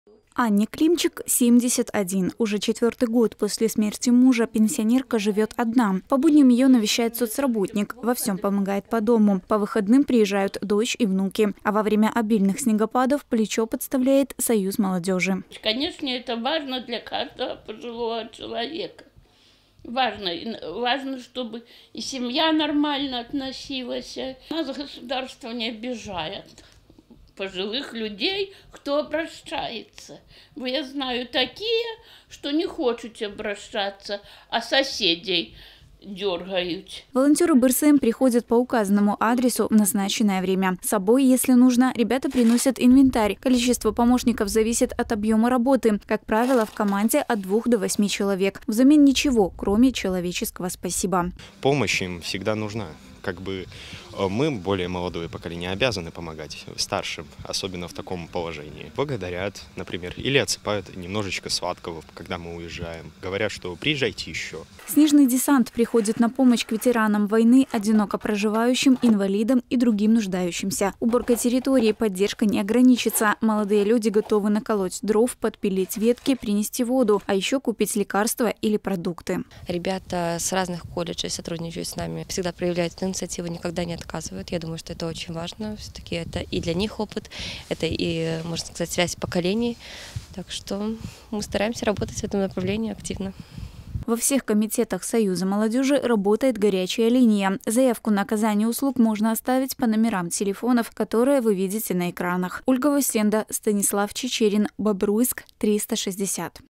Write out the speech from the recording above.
Анне Климчик 71. Уже 4-й год после смерти мужа пенсионерка живет одна. По будням ее навещает соцработник. Во всем помогает по дому. По выходным приезжают дочь и внуки. А во время обильных снегопадов плечо подставляет Союз молодежи. Конечно, это важно для каждого пожилого человека. Важно, чтобы и семья нормально относилась. Нас государство не обижает пожилых людей, кто обращается. Бо я знаю такие, что не хочуть обращаться, а соседей дергают. Волонтеры БРСМ приходят по указанному адресу в назначенное время. С собой, если нужно, ребята приносят инвентарь. Количество помощников зависит от объема работы. Как правило, в команде от 2 до 8 человек. Взамен ничего, кроме человеческого спасибо. Помощь им всегда нужна. Мы, более молодое поколение, обязаны помогать старшим, особенно в таком положении. Благодарят, например, или отсыпают немножечко сладкого, когда мы уезжаем. Говорят, что приезжайте еще. Снежный десант приходит на помощь к ветеранам войны, одиноко проживающим, инвалидам и другим нуждающимся. Уборка территории, поддержка не ограничится. Молодые люди готовы наколоть дров, подпилить ветки, принести воду, а еще купить лекарства или продукты. Ребята с разных колледжей сотрудничают с нами, всегда проявляют инициативу, никогда не отказывают. Я думаю, что это очень важно. Все-таки это и для них опыт, это и, можно сказать, связь поколений. Так что мы стараемся работать в этом направлении активно. Во всех комитетах Союза молодежи работает горячая линия. Заявку на оказание услуг можно оставить по номерам телефонов, которые вы видите на экранах. Ольга Васенда, Станислав Чечерин, Бобруйск, 360.